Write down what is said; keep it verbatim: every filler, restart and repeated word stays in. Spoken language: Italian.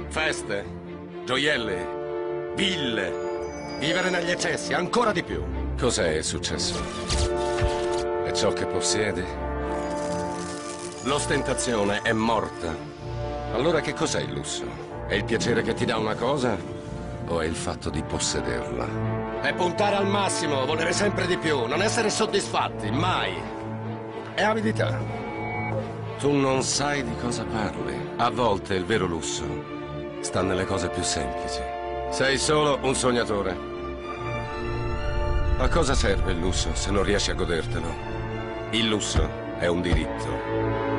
Feste, gioielli, ville. Vivere negli eccessi, ancora di più. Cos'è successo? È ciò che possiedi? L'ostentazione è morta. Allora che cos'è il lusso? È il piacere che ti dà una cosa o è il fatto di possederla? È puntare al massimo, volere sempre di più, non essere soddisfatti, mai. È avidità. Tu non sai di cosa parli. A volte il vero lusso sta nelle cose più semplici. Sei solo un sognatore. A cosa serve il lusso se non riesci a godertelo? Il lusso è un diritto.